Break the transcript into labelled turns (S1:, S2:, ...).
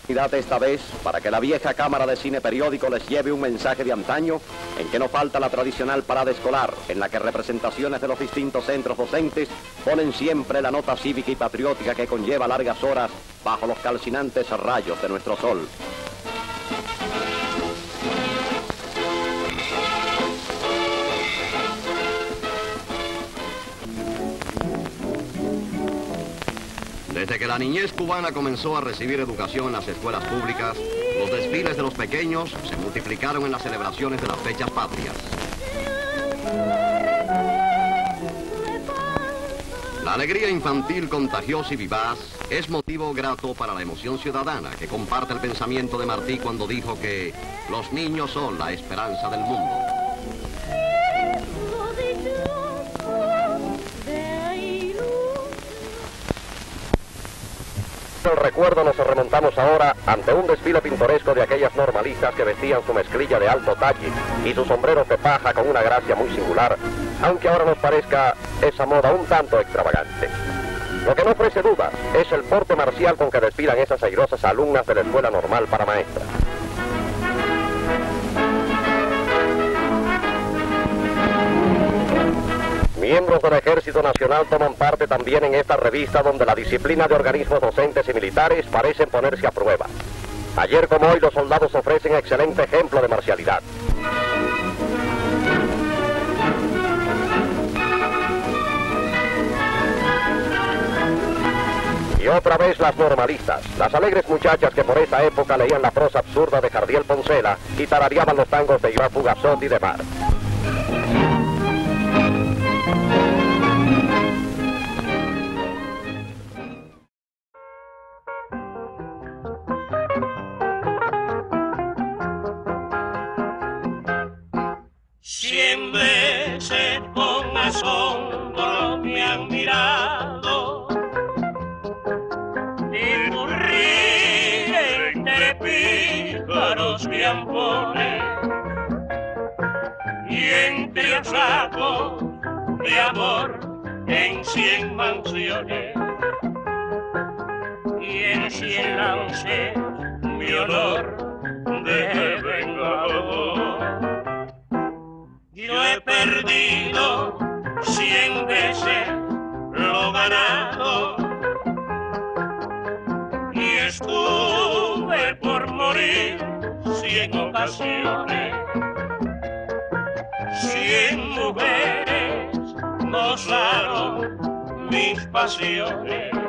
S1: Esta vez, para que la vieja cámara de cine periódico les lleve un mensaje de antaño, en que no falta la tradicional parada escolar, en la que representaciones de los distintos centros docentes ponen siempre la nota cívica y patriótica que conlleva largas horas bajo los calcinantes rayos de nuestro sol. Desde que la niñez cubana comenzó a recibir educación en las escuelas públicas, los desfiles de los pequeños se multiplicaron en las celebraciones de las fechas patrias. La alegría infantil contagiosa y vivaz es motivo grato para la emoción ciudadana que comparte el pensamiento de Martí cuando dijo que los niños son la esperanza del mundo. El recuerdo nos remontamos ahora ante un desfile pintoresco de aquellas normalistas que vestían su mezclilla de alto talle y sus sombreros de paja con una gracia muy singular, aunque ahora nos parezca esa moda un tanto extravagante. Lo que no ofrece dudas es el porte marcial con que desfilan esas airosas alumnas de la Escuela Normal para Maestras. Miembros del Ejército Nacional toman parte también en esta revista donde la disciplina de organismos docentes y militares parecen ponerse a prueba. Ayer como hoy los soldados ofrecen excelente ejemplo de marcialidad. Y otra vez las normalistas, las alegres muchachas que por esa época leían la prosa absurda de Jardiel Poncela y tarareaban los tangos de Iván Fugazot y de Mar.
S2: Cien veces con asombro me han mirado y murrir entre pícaros me ampones y entre atracos de amor en 100 mansiones y en 100 lances mi honor de vengador. Yo he perdido 100 veces lo ganado y estuve por morir 100 ocasiones. 100 mujeres gozaron mis pasiones.